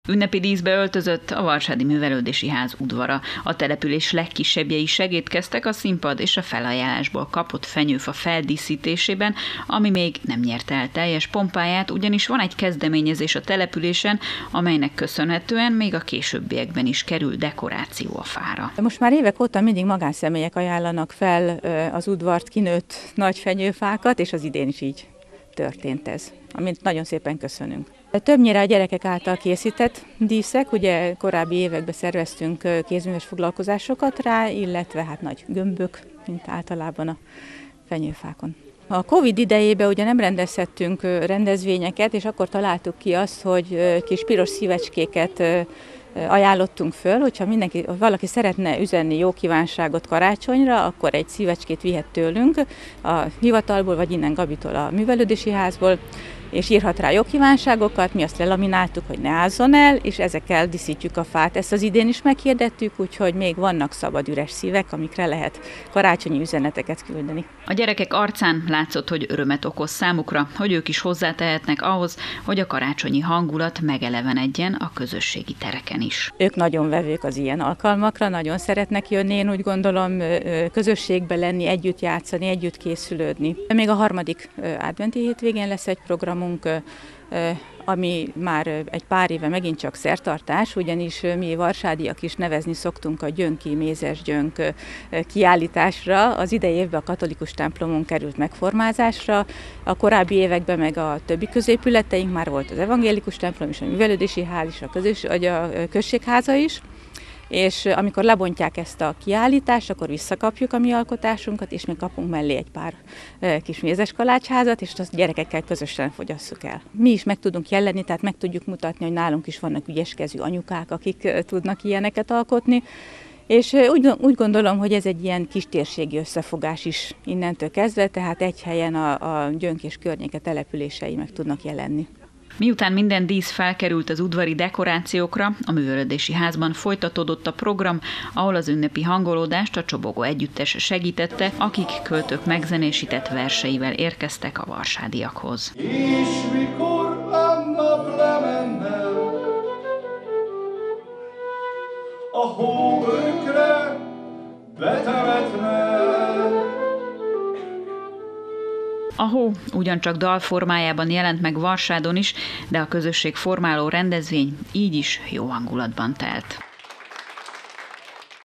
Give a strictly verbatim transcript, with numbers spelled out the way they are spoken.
Ünnepi díszbe öltözött a Varsádi Művelődési Ház udvara. A település legkisebbjei segédkeztek a színpad és a felajánlásból kapott fenyőfa feldíszítésében, ami még nem nyerte el teljes pompáját, ugyanis van egy kezdeményezés a településen, amelynek köszönhetően még a későbbiekben is kerül dekoráció a fára. Most már évek óta mindig magánszemélyek ajánlanak fel az udvart kinőtt nagy fenyőfákat, és az idén is így történt ez, amit nagyon szépen köszönünk. Többnyire a gyerekek által készített díszek, ugye korábbi években szerveztünk kézműves foglalkozásokat rá, illetve hát nagy gömbök, mint általában a fenyőfákon. A Covid idejében ugye nem rendezhettünk rendezvényeket, és akkor találtuk ki azt, hogy kis piros szívecskéket ajánlottunk föl, hogyha mindenki, valaki szeretne üzenni jó kívánságot karácsonyra, akkor egy szívecskét vihet tőlünk a hivatalból, vagy innen Gabitól a művelődési házból, és írhat rá jó kívánságokat, mi azt lelamináltuk, hogy ne ázzon el, és ezekkel díszítjük a fát. Ezt az idén is meghirdettük, úgyhogy még vannak szabad üres szívek, amikre lehet karácsonyi üzeneteket küldeni. A gyerekek arcán látszott, hogy örömet okoz számukra, hogy ők is hozzátehetnek ahhoz, hogy a karácsonyi hangulat megelevenedjen a közösségi tereken is. Ők nagyon vevők az ilyen alkalmakra, nagyon szeretnek jönni, én úgy gondolom, közösségbe lenni, együtt játszani, együtt készülődni. Még a harmadik adventi hétvégén lesz egy programunk, ami már egy pár éve megint csak szertartás, ugyanis mi varsádiak is nevezni szoktunk a gyönki mézesgyönk kiállításra. Az idei évben a katolikus templomon került megformázásra, a korábbi években meg a többi középületeink, már volt az evangélikus templom és a művelődési ház és a, közös, a községháza is. És amikor lebontják ezt a kiállítást, akkor visszakapjuk a mi alkotásunkat, és még kapunk mellé egy pár kis mézes kalácsházat, és azt gyerekekkel közösen fogyasszuk el. Mi is meg tudunk jelenni, tehát meg tudjuk mutatni, hogy nálunk is vannak ügyeskezű anyukák, akik tudnak ilyeneket alkotni, és úgy, úgy gondolom, hogy ez egy ilyen kistérségi összefogás is innentől kezdve, tehát egy helyen a, a Gyönk és környéke települései meg tudnak jelenni. Miután minden dísz felkerült az udvari dekorációkra, a művelődési házban folytatódott a program, ahol az ünnepi hangolódást a Csobogó Együttes segítette, akik költők megzenésített verseivel érkeztek a varsádiakhoz. És mikor a nap lemenne, a hóbőkre betemetne. A hó ugyancsak dal formájában jelent meg Varsádon is, de a közösség formáló rendezvény így is jó hangulatban telt.